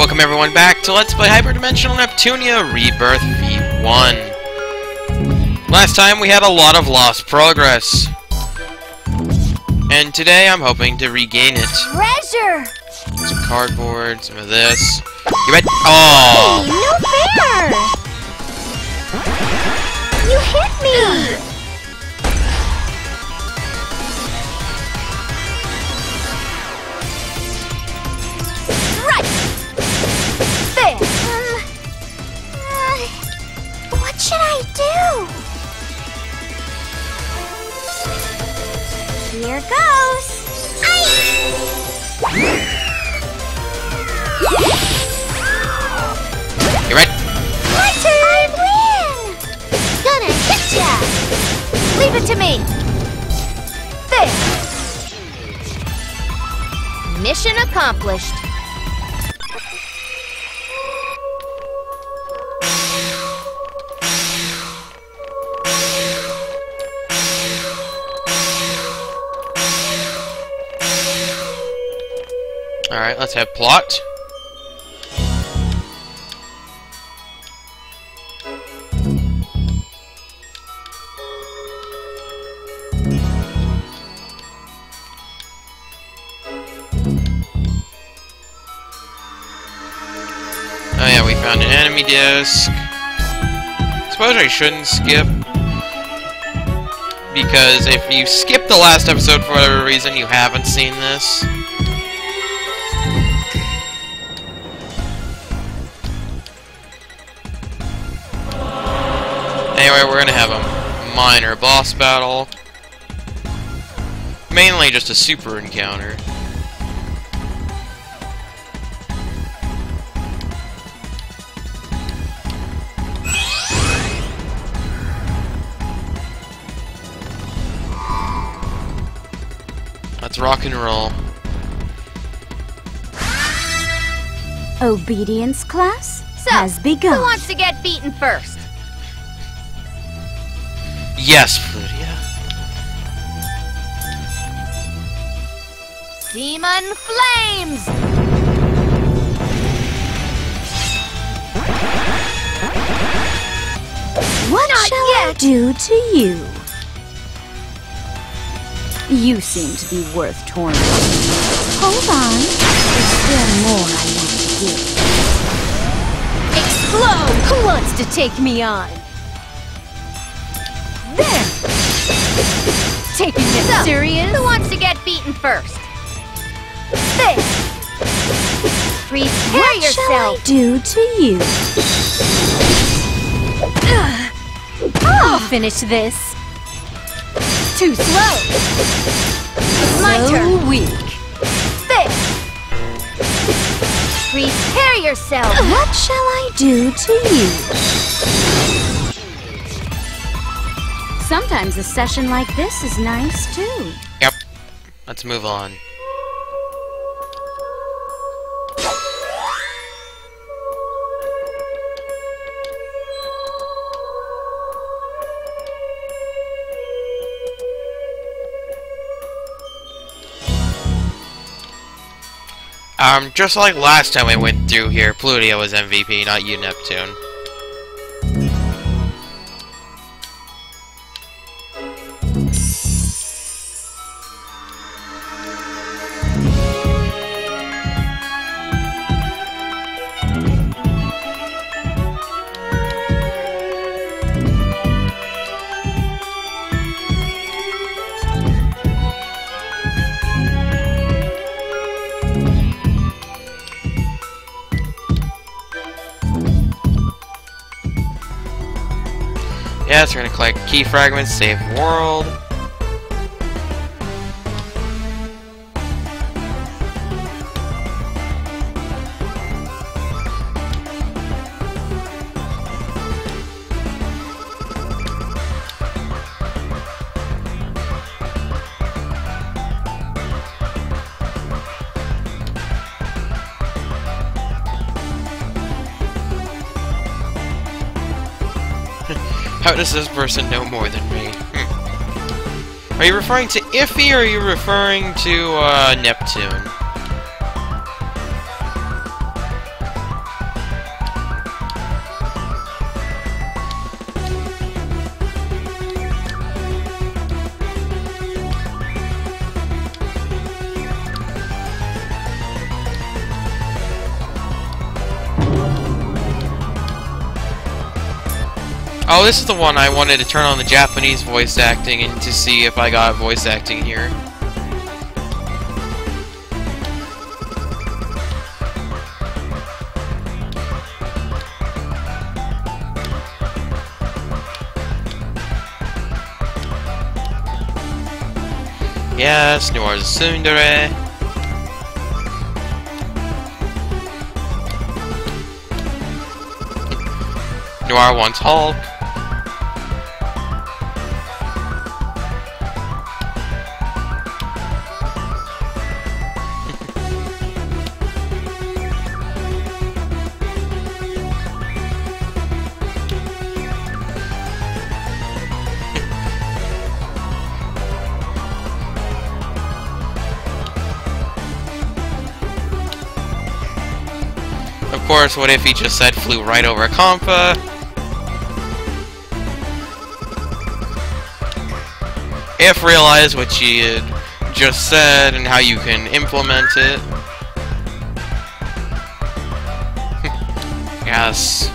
Welcome everyone back to Let's Play Hyperdimensional Neptunia Rebirth V1. Last time we had a lot of lost progress. And today I'm hoping to regain it. Treasure! Some cardboard, some of this. You bet. Oh! Hey, no fair! You hit me! Right! There! What should I do? Here goes! You ready? My turn! I win! Gonna hit ya! Leave it to me! There! Mission accomplished. Alright, let's have plot. Oh yeah, we found an enemy disc. Suppose I shouldn't skip. Because if you skip the last episode for whatever reason, you haven't seen this. Anyway, we're gonna have a minor boss battle. Mainly just a super encounter. Let's rock and roll. Obedience class So, has begun. who wants to get beaten first? Yes, Flutia. Demon Flames! What Not shall I yet. do to you? You seem to be worth tormenting. Hold on. There's still more I want to do. Explode! Who wants to take me on? There! Taking this serious? Who wants to get beaten first? There! Prepare What yourself! shall I do to you? I'll finish this. Too slow. It's my turn. Weak. There! Prepare yourself! What shall I do to you? Sometimes a session like this is nice too. Yep. Let's move on. Just like last time I went through here, Plutia was MVP, not you, Neptune. Yes, we're gonna collect key fragments, save world. How does this person know more than me? Are you referring to Iffy, or are you referring to, Neptune? Oh, this is the one I wanted to turn on the Japanese voice acting and to see if I got voice acting here. Yes, Noir's tsundere. Noir wants Hulk. Of course, what if he just said flew right over Compa? If realize what she had just said and how you can implement it. Yes.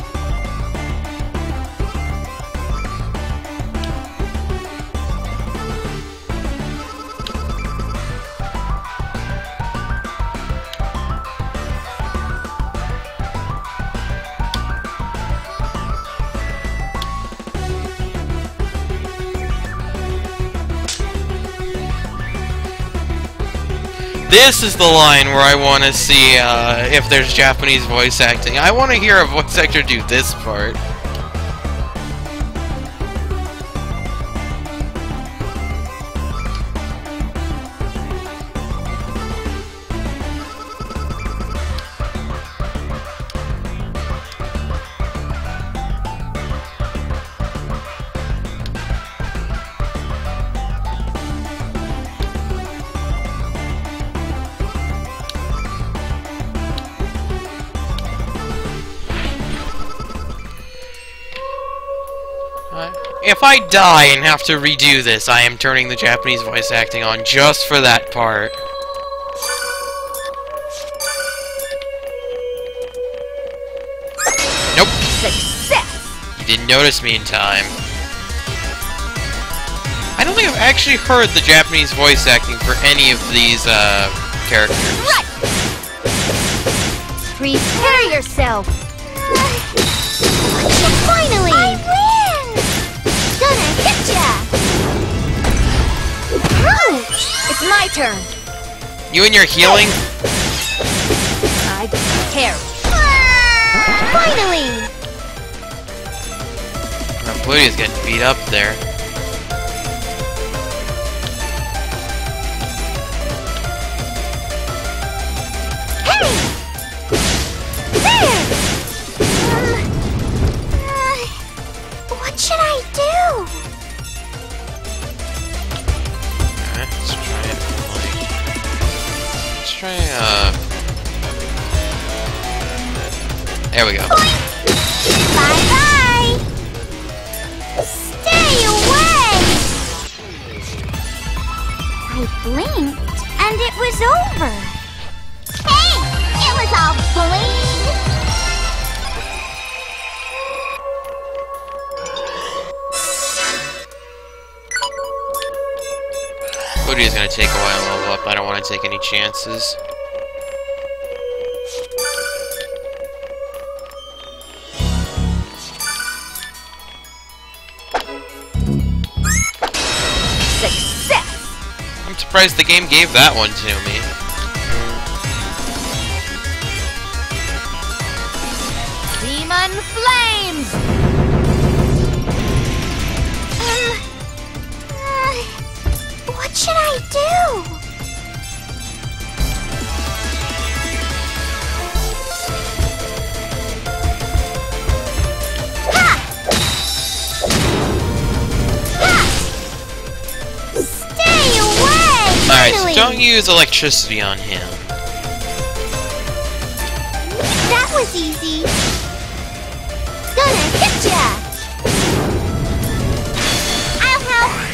This is the line where I want to see if there's Japanese voice acting. I want to hear a voice actor do this part. If I die and have to redo this, I am turning the Japanese voice acting on just for that part. Nope. Success! You didn't notice me in time. I don't think I've actually heard the Japanese voice acting for any of these characters. Right! Prepare yourself! Finally! I win! Gonna hit ya! It's my turn! You and your healing? I don't care. Finally! Oh, Pluty's getting beat up there. What should I do? Alright, let's try it. Let's try, there we go. Bye-bye! Stay away! I blinked, and it was over. Hey! It was all bling! Pluty is gonna take a while to level up. I don't want to take any chances. Success! I'm surprised the game gave that one to me. Demon Flames! What should I do? Ha! Ha! Stay away! Alright, so Finally! don't use electricity on him. That was easy. Gonna hit ya! I'll help.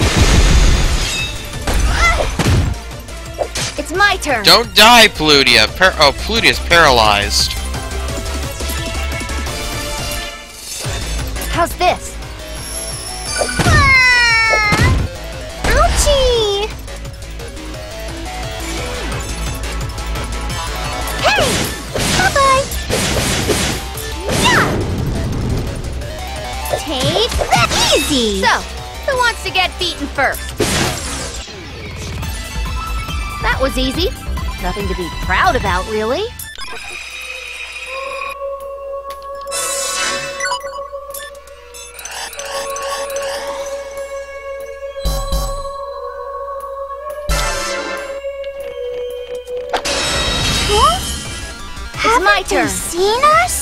It's my turn. Don't die, Plutia. Plutia's paralyzed. How's this? Ouchie! Hey! Bye-bye! Yeah! Take that easy! So, who wants to get beaten first? That was easy. Nothing to be proud about, really. Huh? It's my Haven't they turn. seen us?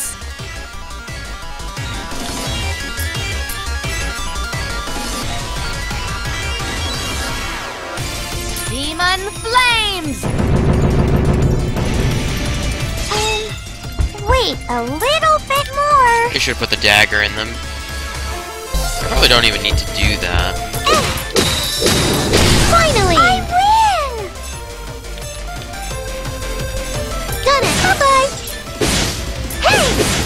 Demon Flames! Wait a little bit more. You should put the dagger in them. I probably don't even need to do that. Finally! I win! Done it! Bye-bye! Hey!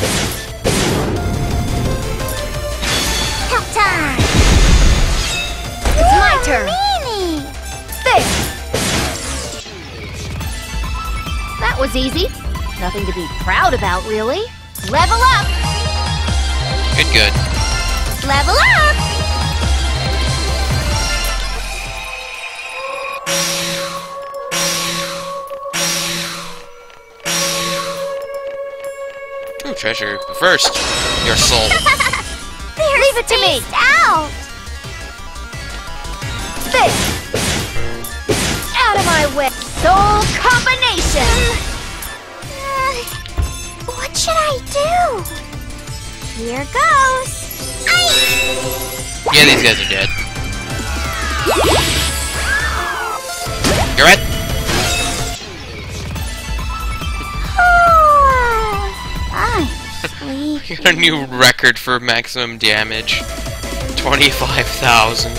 Help time! It's my turn. Meanie! There! That was easy. Nothing to be proud about, really. Level up! Good, good. Level up! Ooh, treasure. But first, your soul. Leave it to me! Out! There! Out of my way! Soul combination! What should I do? Here goes! Yeah, these guys are dead. You're right. Sweet. You got a new record for maximum damage. 25,000.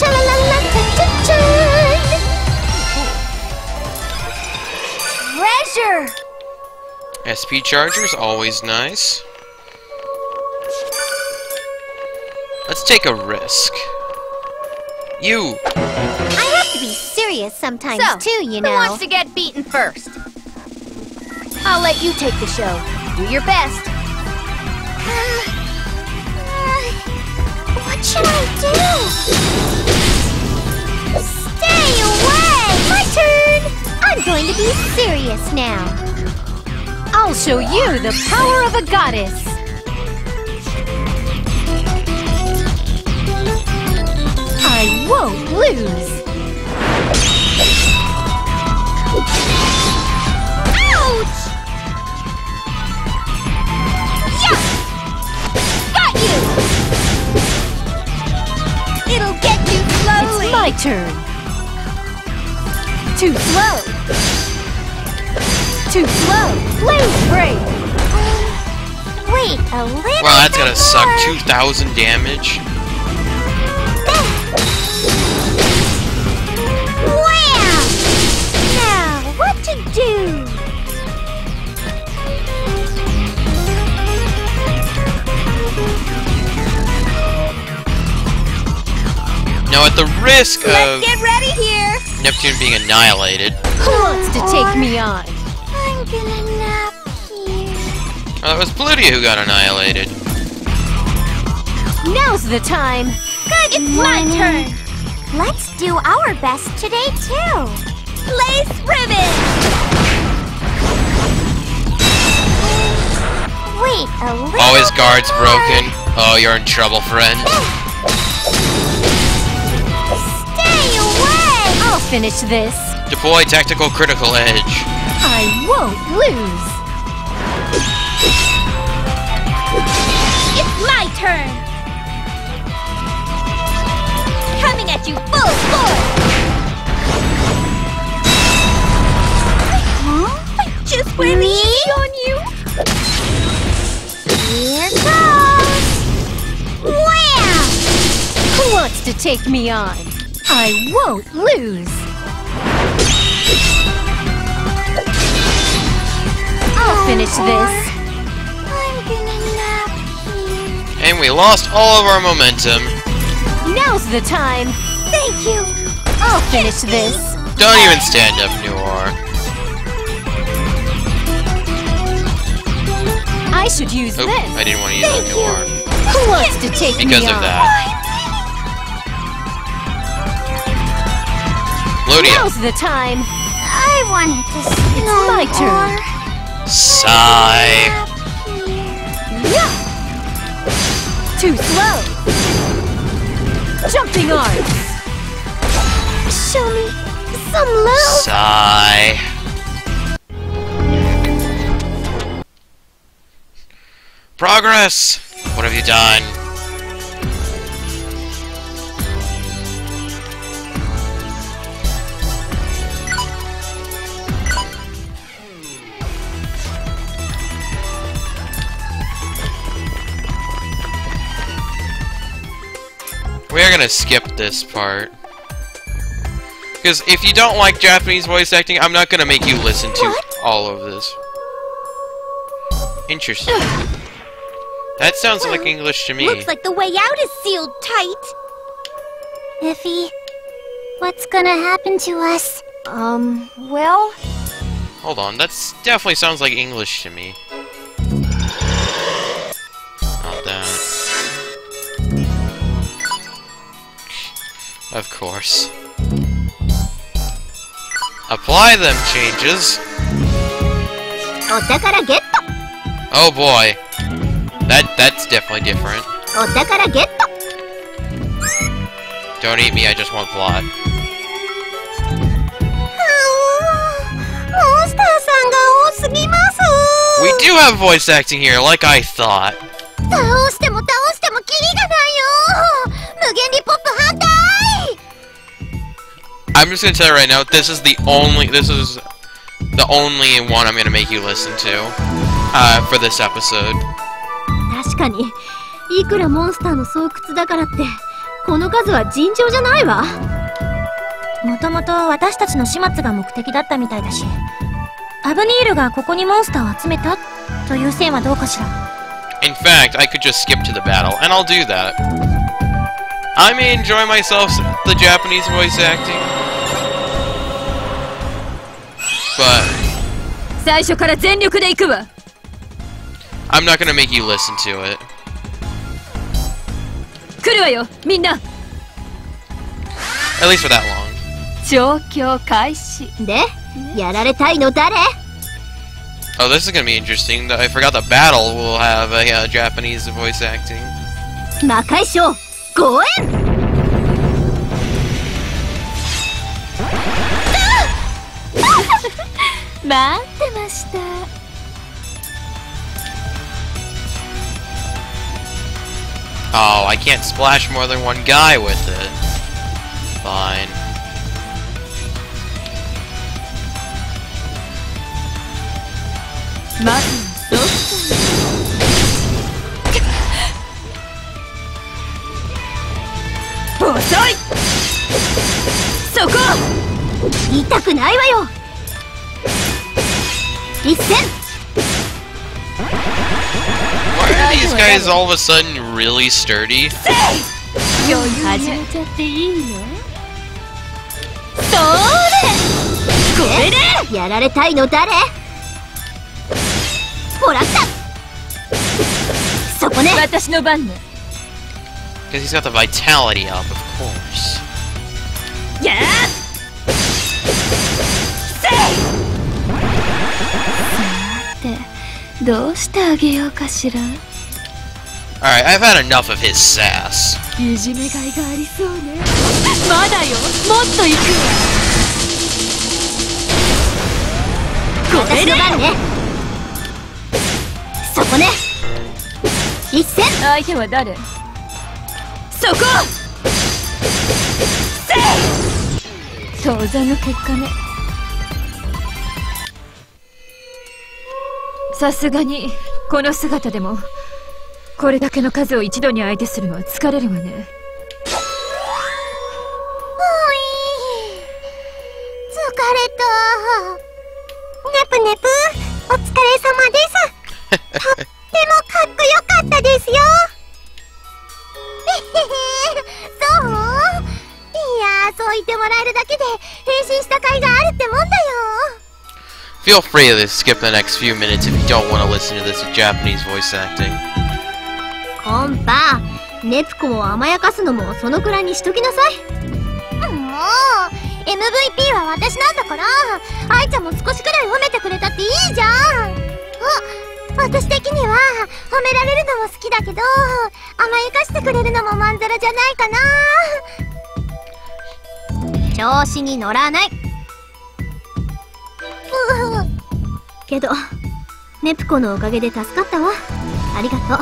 Treasure! SP chargers, always nice. Let's take a risk. You! I have to be serious sometimes So, too, you know. who wants to get beaten first? I'll let you take the show. Do your best. What should I do? Stay away! My turn! I'm going to be serious now. I'll show you the power of a goddess. I won't lose. Ouch! Yeah! Got you! It'll get you slowly! It's my turn. Too slow. Too slow. Blaze break. Wait a little Wow, that's bit gonna suck. more. 2,000 damage. Wham! Now, what to do? Now, at the risk of Get ready here! Neptune being annihilated. Who wants to take me on? I'm gonna nap here. Oh, that was Plutia who got annihilated. Now's the time. Good my turn. Let's do our best today, too. Lace ribbon! Wait a little Oh, his guard's more. broken. Oh, you're in trouble, friend. Stay away! I'll finish this. Deploy tactical critical edge. I won't lose. It's my turn! Coming at you full force! Huh? I just went easy on you! Here goes! Wham! Who wants to take me on? I won't lose. I'll finish this. I'm gonna nap here. And we lost all of our momentum. Now's the time. Thank you! I'll finish this. Don't even stand up, Noir. I should use Oh, this. I didn't want to use that Noir. Who wants to take Because me of on? that. Lodia. Now's the time. I wanted to It's my turn. Sigh. Yeah. Too slow. Jumping arms. Show me some love. Sigh. Progress! What have you done? We're gonna skip this part. Because if you don't like Japanese voice acting, I'm not gonna make you listen to all of this. Interesting. That sounds like English to me. Looks like the way out is sealed tight. Iffy, what's gonna happen to us? Well, Hold on, that's definitely sounds like English to me. Not that. Of course. Apply them changes. Oh boy. That's definitely different. Don't eat me, I just want blood. We do have voice acting here, like I thought. I'm just gonna tell you right now, this is the only one I'm gonna make you listen to, for this episode. 確かにいくらモンスターの巣窟だからってこの数は尋常じゃないわ。もともと私たちの始末が目的だったみたいだし、アブニールがここにモンスターを集めたという線はどうかしら。 In fact, I could just skip to the battle, and I'll do that. I may enjoy myself the Japanese voice acting, but 最初から全力で行くわ。 I'm not gonna make you listen to it. 来るわよ、みんな。 At least for that long. 調教開始。で、やられたいの誰？ Oh, this is gonna be interesting. I forgot the battle will have a Japanese voice acting. 魔界将、ご縁。待ってました。 Oh, I can't splash more than one guy with it. Fine. Why are these guys all of a sudden really sturdy? 始めちゃっていいの？それ！これで！やられたいの誰？ほら来た！そこね！私の番ね。 Because he's got the vitality up, of course. やー！せい！さて、どうしてあげようかしら。 Alright, I've had enough of his sass. いじめがいがありそうね。まだよ、もっと行くわ。これで。そこね。一戦。相手は誰？そこ。せい。当然の結果ね。さすがにこの姿でも。 これだけの数を一度に相手するのは疲れるわね。 おい、疲れた。ネプネプ、お疲れ様です。とってもかっこよかったですよ。そう？いやー、そう言ってもらえるだ Feel free to skip the next few minutes if you don't want to listen to this with Japanese voice acting. コンパ、ネプコを甘やかすのもそのくらいにしときなさい。 もう MVP は私なんだから、愛ちゃんも少しくらい褒めてくれたっていいじゃん。私的には褒められるのも好きだけど、甘やかしてくれるのもまんざらじゃないかな。 調子に乗らない。けどネプコのおかげで助かったわ。ありがとう。愛ちゃんにも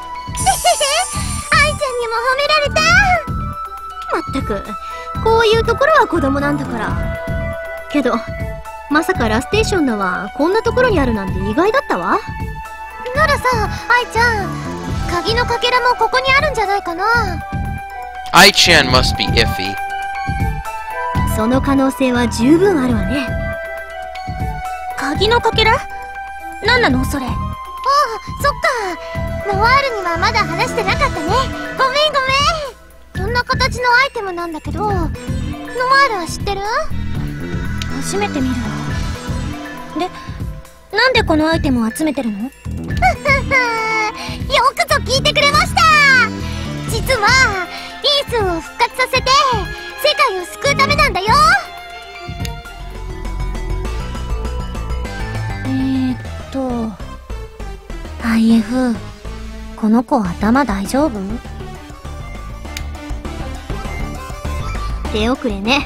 褒められた。 まったく、こういうところは子供なんだから。けどまさかラステーションのはこんなところにあるなんて意外だったわ。 ならさ、愛ちゃん、鍵のかけらもここにあるんじゃないかな。 Ai-chan must be iffy. その可能性は十分あるわね。 鍵のかけら？何なのそれ。ああ、そっか。ノワールにはまだ話してなかったね。ごめんごめん。こんな形のアイテムなんだけど、ノワールは知ってる？ 初めて見るわ。で、なんでこのアイテムを集めてるの？よくぞ聞いてくれました。実はイースンを復活させて世界を救うためなんだよ。 IF、この子頭大丈夫？手遅れね。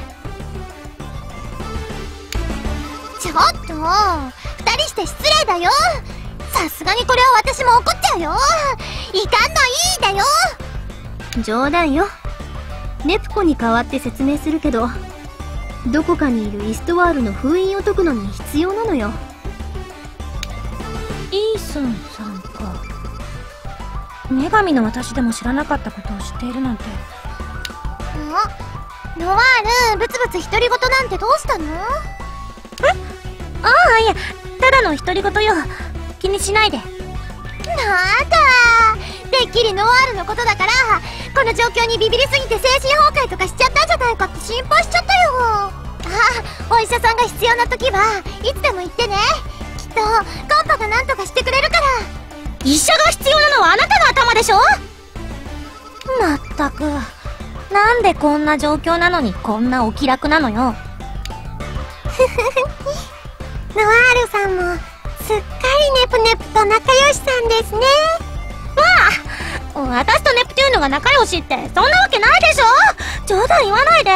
ちょっと、二人して失礼だよ。さすがにこれは私も怒っちゃうよ。いかんのいいだよ。 冗談よ。ネプコに代わって説明するけど、どこかにいるイストワールの封印を解くのに必要なのよ。 イースンさんか。女神の私でも知らなかったことを知っているなんて。 ノワール、ブツブツ独り言なんてどうしたの？ ああ、いや、ただの独り言よ。気にしないで。 なんだ、てっきりノワールのことだから、この状況にビビりすぎて精神崩壊とかしちゃったんじゃないかって心配しちゃったよ。あ、お医者さんが必要な時はいつでも言ってね。きっとコンパが何とかしてくれるから。 医者が必要なのはあなたの頭でしょ。まったく、なんでこんな状況なのにこんなお気楽なのよ。 ノワールさんもすっかりネプネプと仲良しさんですね。 わあ、私とネプテューヌが仲良しってそんなわけないでしょ。冗談言わないで。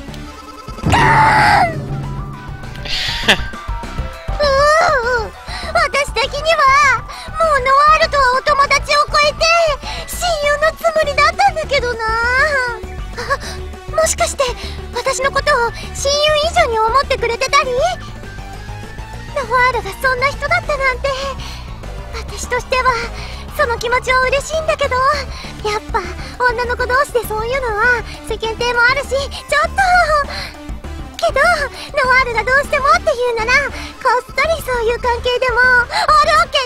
私的にはもうノワールとはお友達を超えて親友のつもりだったんだけどな。もしかして私のことを親友以上に思ってくれてたり？ノワールがそんな人だったなんて。私としてはその気持ちは嬉しいんだけど、やっぱ女の子同士でそういうのは世間体もあるし、ちょっとけどノワールがどうしてもって言うなら、こっそりそういう関係でもオールオッケ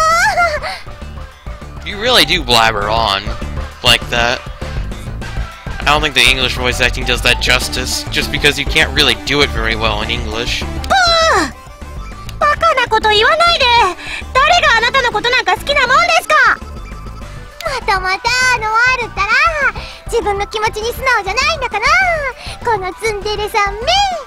ーだよ。 You really do blabber on like that. I don't think the English voice acting does that justice, just because you can't really do it very well in English. バカなこと言わないで。誰があなたのことなんか好きなもんですか。 またまたノワールったら自分の気持ちに素直じゃないんだからこのツンデレさんめ。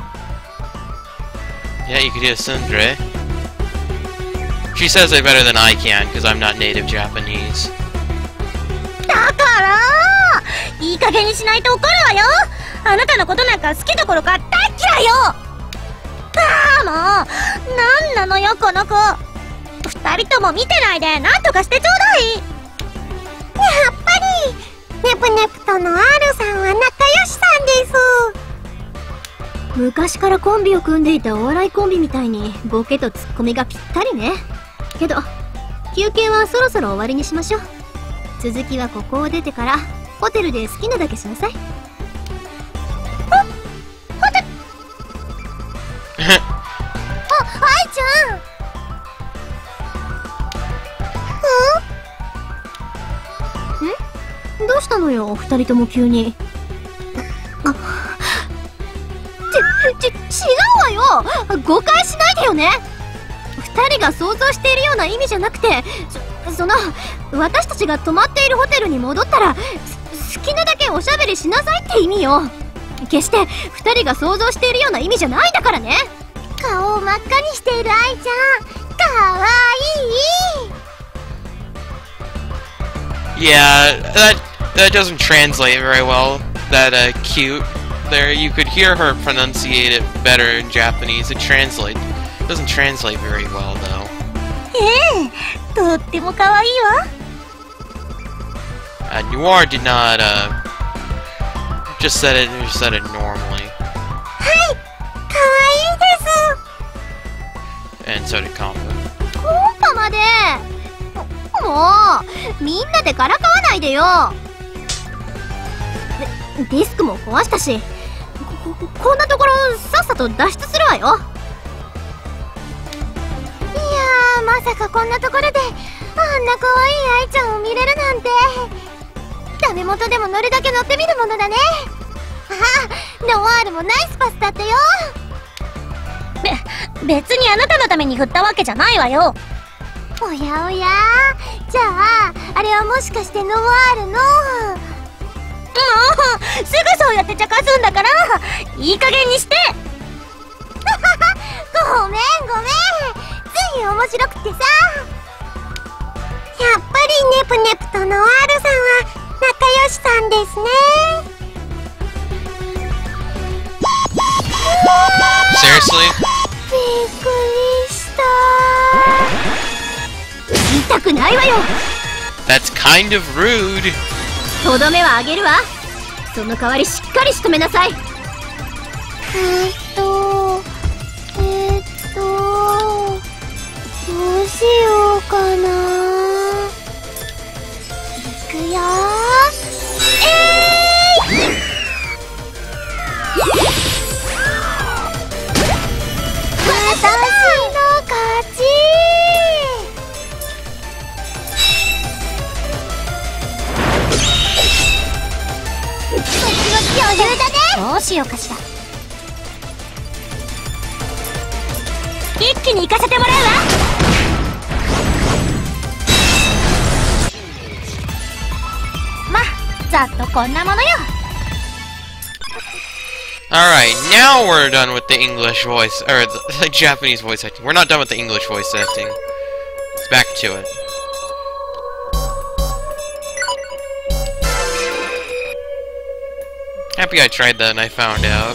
Yeah, you could do a tsundere. She says it better than I can, because I'm not native Japanese. だからいい加減にしないと怒るわよ。あなたのことなんか好きどころか大嫌いよ。ああ、もうなんなのよこの子。二人とも見てないで何とかしてちょうだい。 やっぱりネプネプとノワールさんは仲良しさんです。 昔からコンビを組んでいたお笑いコンビみたいにボケとツッコミがぴったりね。けど休憩はそろそろ終わりにしましょう。続きはここを出てからホテルで好きなだけしなさい。 愛ちゃん。 どうしたのよ二人とも急に。違うわよ。誤解しないでよね。 二人が想像しているような意味じゃなくて、私たちが泊まっているホテルに戻ったら、好きなだけおしゃべりしなさいって意味よ。決して二人が想像しているような意味じゃないんだからね。 顔を真っ赤にしている愛ちゃん、かわいい。 Yeah, that doesn't translate very well. That cute. There, you could hear her pronunciate it better in Japanese. It doesn't translate very well though. とっても可愛いわ。 Noir did not just said it normally. はい、かわいいです。 And so did Compa. コンパまで。もうみんなでからかわないでよ。ディスクも壊したし、こんなところさっさと脱出するわよ。 いやー、まさかこんなところであんな可愛い愛ちゃんを見れるなんて。ダメ元でも乗るだけ乗ってみるものだね。あ、ノワールもナイスパスだったよ。 別にあなたのために振ったわけじゃないわよ。 おやおや、じゃああれはもしかしてノワールの。 すぐそうやって茶化すんだから、いい加減にして。 ごめん、つい面白くてさ。やっぱりネプネプとノワールさんは仲良しさんですね。 Seriously? びっくりした。 痛くないわよ。 That's kind of rude. とどめはあげるわ。その代わりしっかり仕留めなさい。 どうしようかな。いくよ私の勝ち。余裕だね。 どうしようかしら。一気に行かせてもらうわ。ま、ざっとこんなものよ。 Alright, now we're done with the English voice, or the Japanese voice acting. We're not done with the English voice acting. Let's back to it. Happy I tried that and I found out.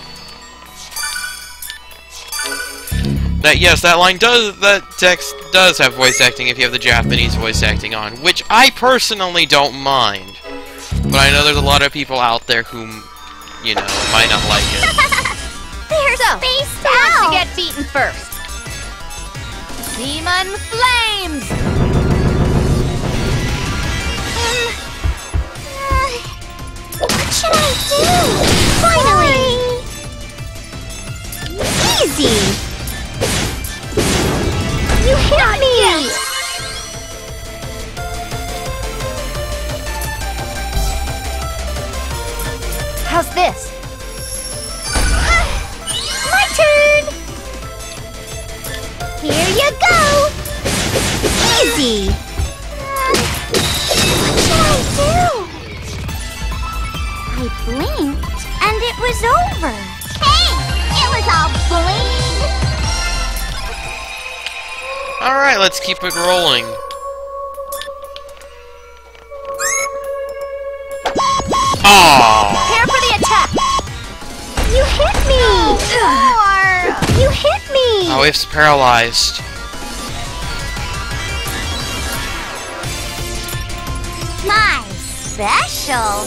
That, yes, that text does have voice acting if you have the Japanese voice acting on, which I personally don't mind. But I know there's a lot of people out there who, you know, might not like it. They're spaced out. To get beaten first. Demon Flames! What should I do? Finally! Easy! You hit me! How's this? My turn! Here you go! Easy! What should I do? I blinked, and it was over. Hey! It was all bling! Alright, let's keep it rolling. Aww! Prepare for the attack! You hit me! You hit me! Oh, If's paralyzed. My special!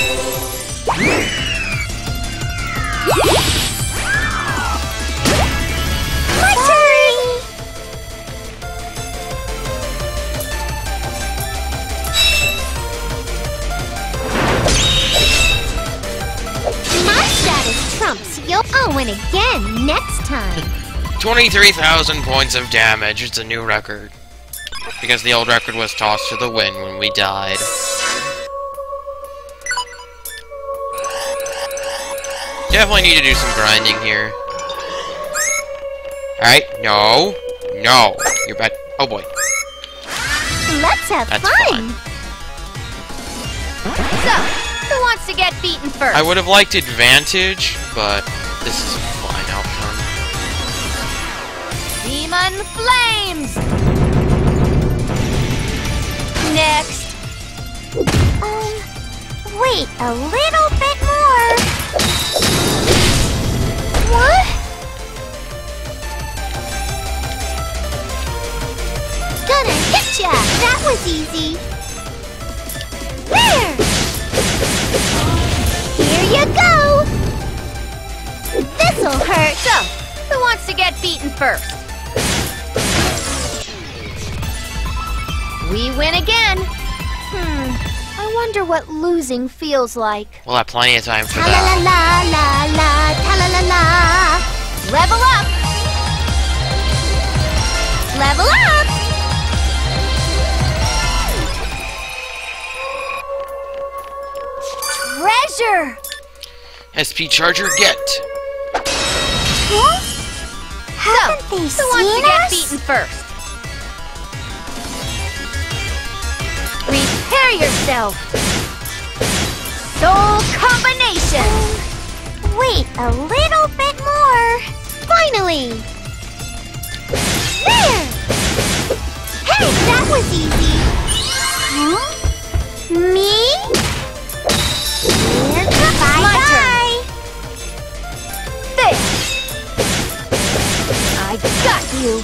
My turn! My status trumps. I'll win again next time. 23,000 points of damage. It's a new record. Because the old record was tossed to the wind when we died. Definitely need to do some grinding here. Alright, no. No! You're bad. Oh boy. Let's have That's fun. So, who wants to get beaten first? I would have liked advantage, but this is a fine outcome. Demon Flames! Next. Wait a little bit more. What? Gonna hit ya! That was easy. There! Here you go! This'll hurt. So, who wants to get beaten first? We win again. I wonder what losing feels like. We'll have plenty of time for La that. la la la la, ta la la la. Level up! Level up! Treasure! SP Charger, get! Huh? So, Haven't they who seen wants to get us? beaten first? Prepare yourself! Soul Combination! Wait a little bit more. Finally! There! Hey, that was easy. Huh? Me? My Bye-bye. This! I got you!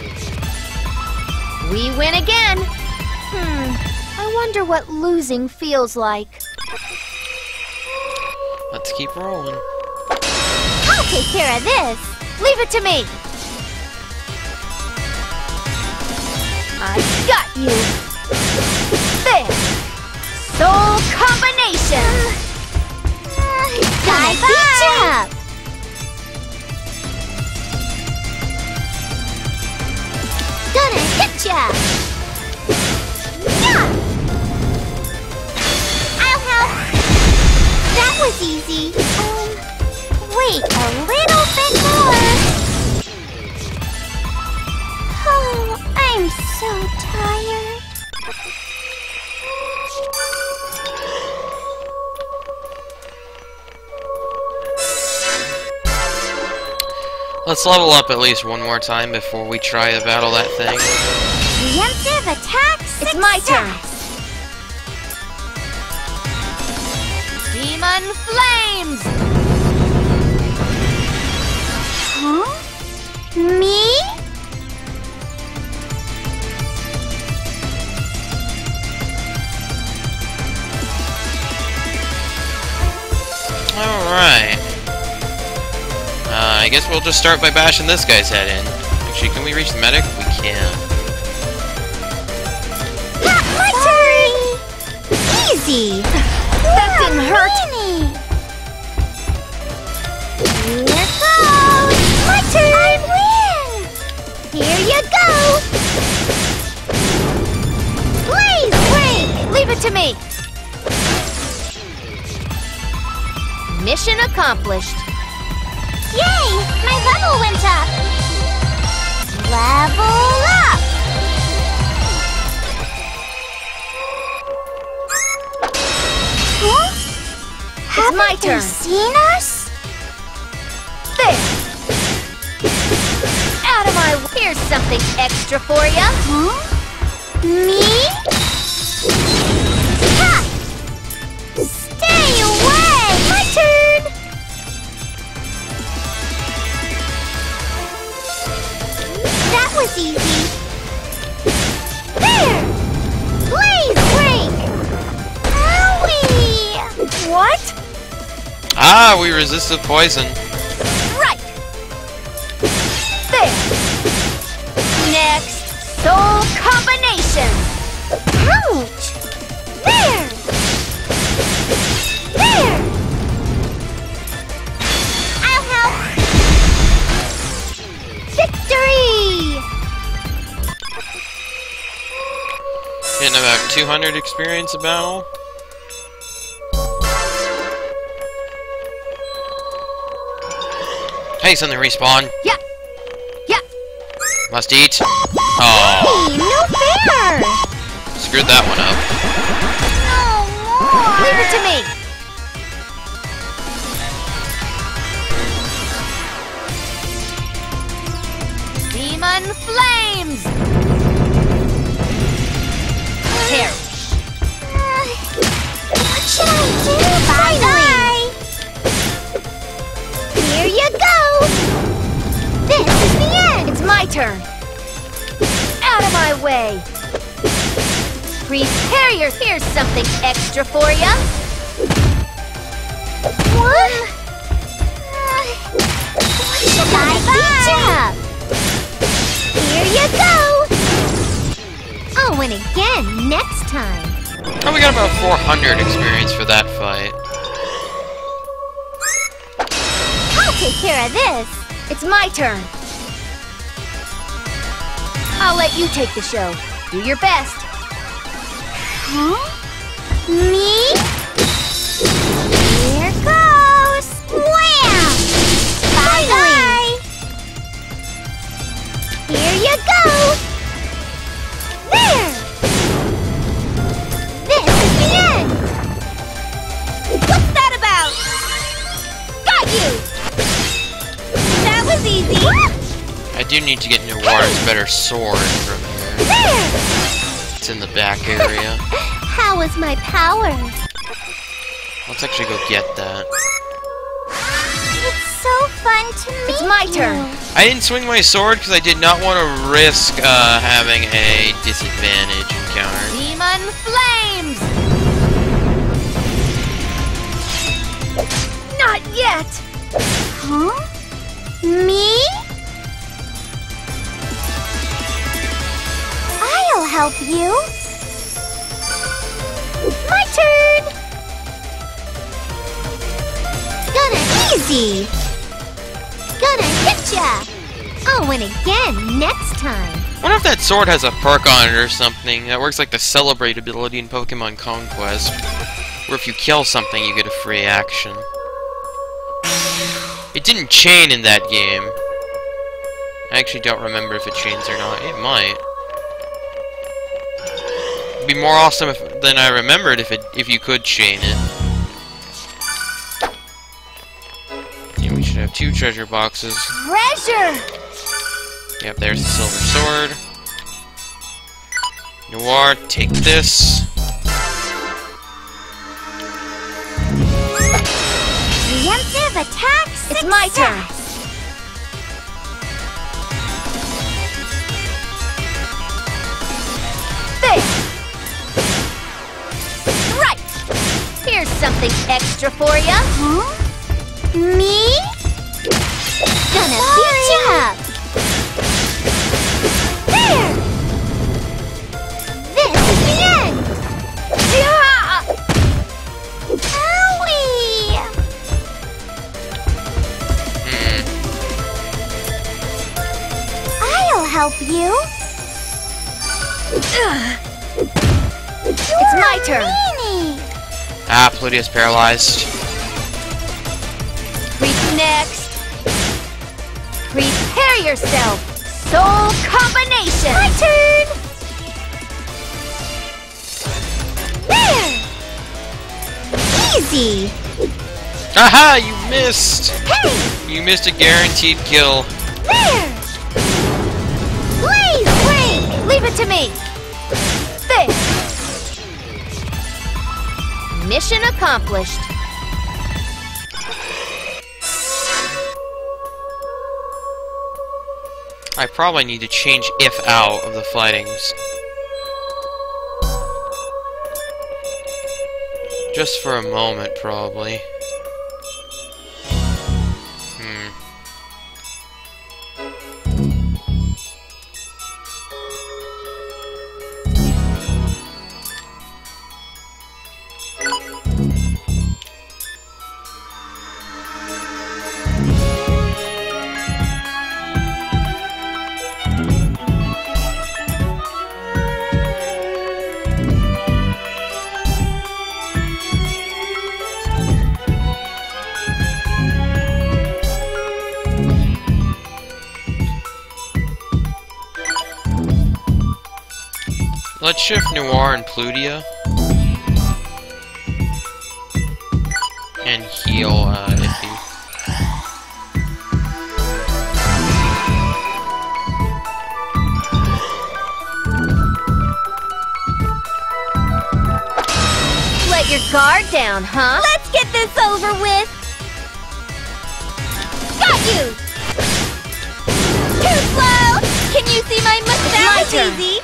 We win again! I wonder what losing feels like. Let's keep rolling. I'll take care of this. Leave it to me! I got you! This! Soul Combination! Bye bye. Gonna hit ya. Yeah. I'll help. That was easy. Wait a little bit more. Oh, I'm so tired. Let's level up at least one more time before we try to battle that thing. Preemptive attack success. It's my turn. Demon Flames! Huh? Me? Alright. I guess we'll just start by bashing this guy's head in. Actually, can we reach the medic? We can. My turn! Easy! That didn't hurt! Here goes! My turn! I win! Here you go! Blaze break! Leave it to me! Mission accomplished. Yay! My level went up! Level up! Huh? It's my Haven't they turn. seen us? This! Out of my way! Here's something extra for ya! Huh? Me? Ha! Stay away! My turn! That was easy. There! Blaze break! Owie! What? Ah, we resisted poison. Right! There! Next, Soul Combination! Ouch! There! There! I'll help! Victory! Getting about 200 experience a battle. Hey, something respawn. Yeah! Yeah! Must eat. Oh, Hey, no fair! screwed that one up. Leave it to me. Demon flames. Here. What should I do? Bye-bye! Here you go! This is the end! It's my turn. Out of my way. Prepare your. Here's something extra for ya. What? What should I do? Here you go! I'll win again next time. Oh, we got about 400 experience for that fight. I'll take care of this! It's my turn. I'll let you take the show. Do your best. Huh? Me? Here goes! Wham! Bye-bye! Here you go! There! This is the end! What's that about? Got you! That was easy. I do need to get Noir's better sword from here. There! It's in the back area. How was my power? Let's actually go get that. It's so fun to meet It's my you. turn. I didn't swing my sword because I did not want to risk having a disadvantage encounter. Demon flames. Not yet. Huh? Me? I'll help you. My turn. Gonna easy. Gonna hit ya. I'll win again next time. I wonder if that sword has a perk on it or something that works like the Celebrate ability in Pokemon Conquest, where if you kill something you get a free action. It didn't chain in that game. I actually don't remember if it chains or not. It might. It'd be more awesome than I remembered if you could chain it. Yeah, we should have 2 treasure boxes. Treasure. Yep, there's the silver sword. Noir, take this. Preemptive attack success. It's my turn. This. Right. Here's something extra for ya. Huh? Me? Gonna beat you up. There. This is the end. Yeah. Owie! I'll help you. It's my turn. Meanie. Ah, Pluteo's paralyzed. Next. Prepare yourself. Soul combination. My turn. There. Easy. Aha! You missed! Hey. You missed a guaranteed kill. There. Blaze ring. Leave it to me. This. Mission accomplished. I probably need to change if out of the fightings. Just for a moment, probably. Mischief, Noir, and Plutia. And heal, Iffy. Let your guard down, huh? Let's get this over with! Got you! Too slow! Can you see my mustache? My turn. Easy!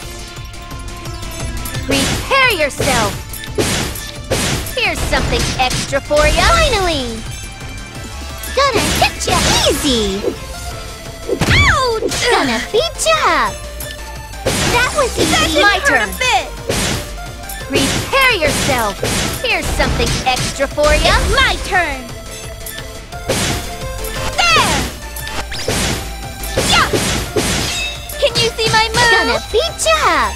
Prepare yourself. Here's something extra for you. Finally! Gonna hit ya easy! Ouch! Gonna beat ya up! That was easy! That didn't My hurt turn. a bit! Prepare yourself. Here's something extra for you. It's my turn! There! Yeah! Can you see my move? Gonna beat ya up!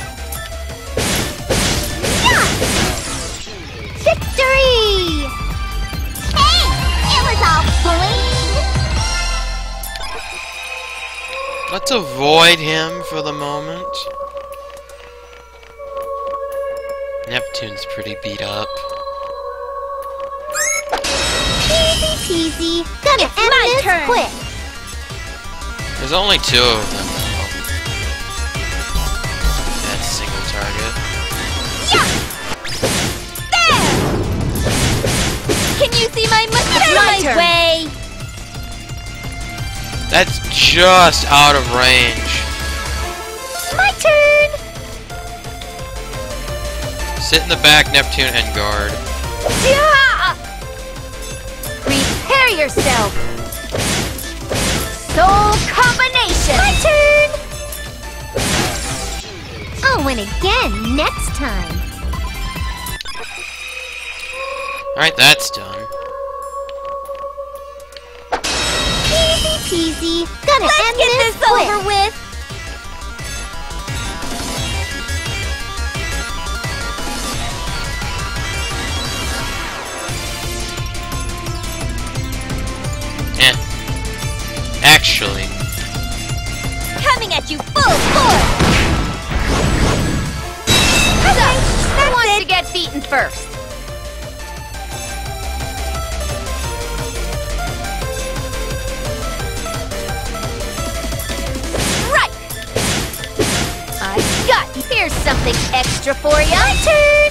Yeah! Victory! Hey! It was all bling! Let's avoid him for the moment. Neptune's pretty beat up. Easy peasy! Gonna end this turn. quick! There's only 2 of them, though. That's single target. Yeah! There! Can you see my mustache? My turn. way! That's just out of range. My turn! Sit in the back, Neptune, and guard. Yeah! Prepare yourself. Soul combination. My turn! I'll win again next time. Alright, that's done. Easy peasy. Gonna end this quick. over with. Actually, Coming at you full force! Who wants to get beaten first? Right! I got you. Here's something extra for you. My turn!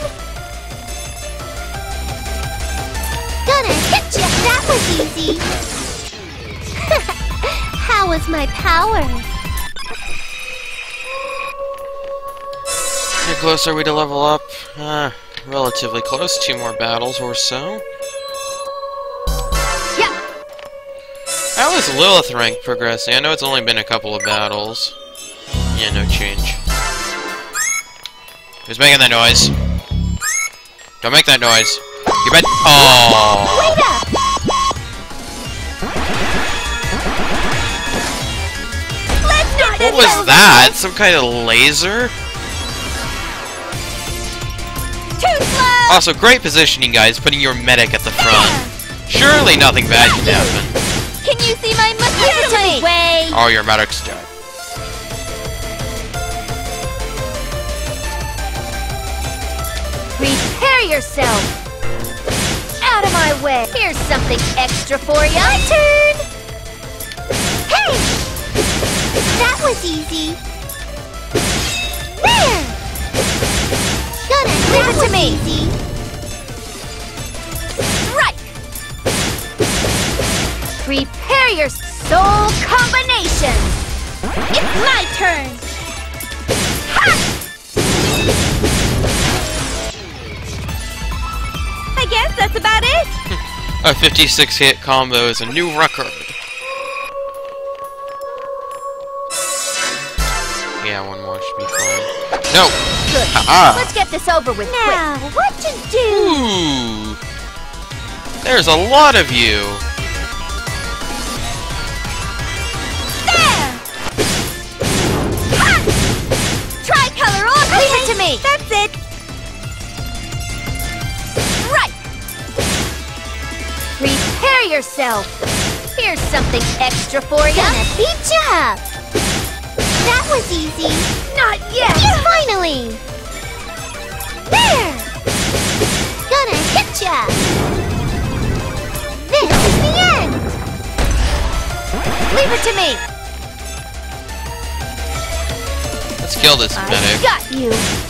Gonna hit ya! That was easy! How was my power? how close are we to level up? Relatively close. 2 more battles or so. Yeah. How is Lilith rank progressing? I know it's only been a couple of battles. Yeah, no change. Who's making that noise? Don't make that noise. You bet. Oh. Wait up! What was that? Some kind of laser? Too slow! Also, great positioning, guys. Putting your medic at the front. Surely nothing bad can happen. Can you see my mustache? Way! Oh, your medic's dead. Prepare yourself. Out of my way. Here's something extra for you. My turn! Hey! That was easy. There! Gonna Leave it to me. Easy. Right. Prepare your soul combination. It's my turn! I guess that's about it! A 56 hit combo is a new record. Yeah, 1 more should be fine. No! Good. Haha! Let's get this over with quick. Now, what to do? Ooh! There's a lot of you! There! Ha! Tricolor all day! Leave it to me. That's it! Right. Prepare yourself. Here's something extra for you. Gonna beat ya up. That was easy. Not yet! Finally! ya! This is the end! Leave it to me! Let's kill this I medic. got you!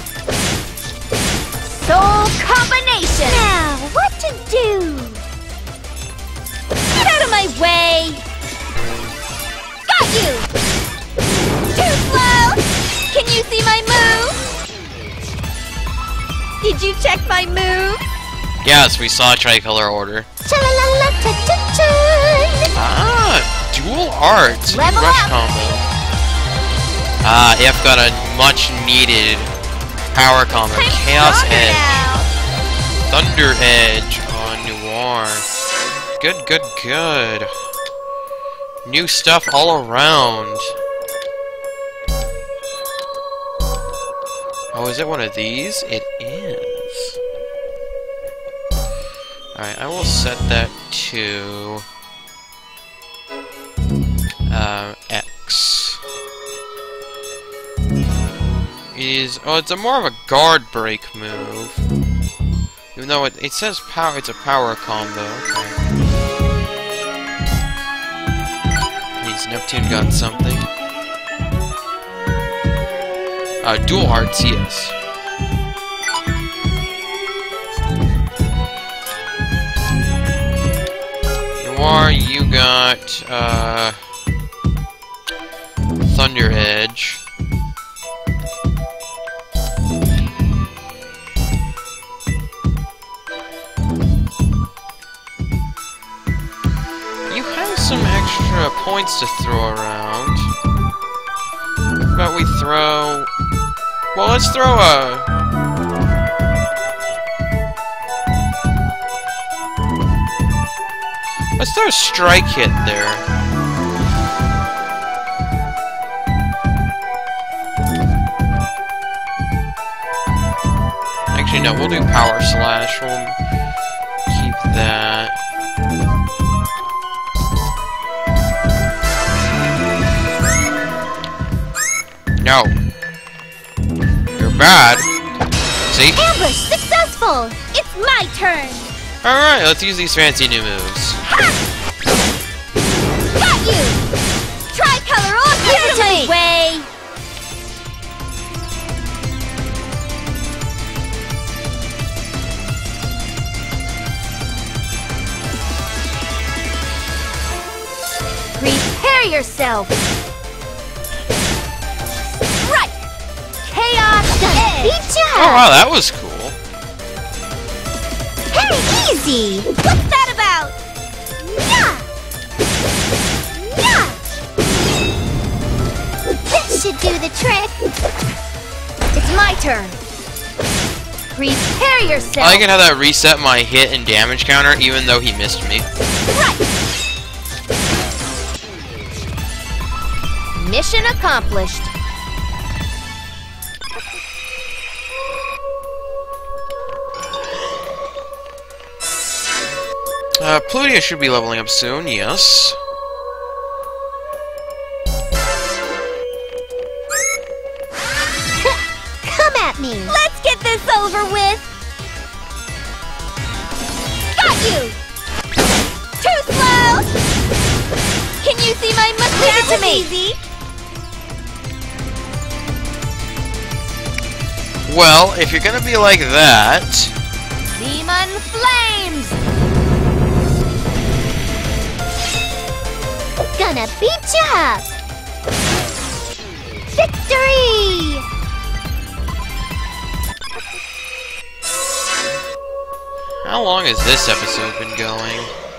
Soul combination! Now, what to do? Get out of my way! Got you! Too slow! Can you see my move? Did you check my move? Yes, we saw Tricolor Order. Cha-la-la-la-cha-cha-cha! Ah, dual arts. Level Rush up. combo. Ah, If got a much needed power combo. I'm Chaos stronger Edge. now. Thunder Edge on Noir. Good, good, good. New stuff all around. Oh, is it one of these? It is. Alright, I will set that to... X. It's a more of a guard break move. Even though it says power, it's a power combo. Okay. Means Neptune got something. Dual arts, yes. Noir, you got, Thunder Edge. You have some extra points to throw around. How about we throw... Well, let's throw a... Let's throw a strike hit there. Actually, no, we'll do Power Slash. We'll keep that. No. You're bad. See? Ambush successful! It's my turn! Alright, let's use these fancy new moves. Got you! Tricolor Order! Leave it to me! Way! Prepare yourself! Right! Chaos Edge! Beat ya! Oh wow, that was cool. Hey, easy! What's that about? Yeah! Yeah! This should do the trick! It's my turn! Prepare yourself! I like it how that reset my hit and damage counter even though he missed me. Right! Mission accomplished. Plutia should be leveling up soon, yes. Come at me! Let's get this over with! Got you! Too slow! Can you see my mustache? Leave it to me! Easy. Well, if you're gonna be like that... Demon Flames! Gonna beat ya up! Victory! How long has this episode been going?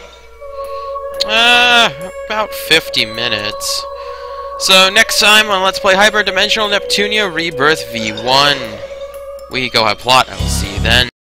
About 50 minutes. So, next time on Let's Play Hyperdimensional Neptunia Rebirth V1, we go have plot. I will see you then.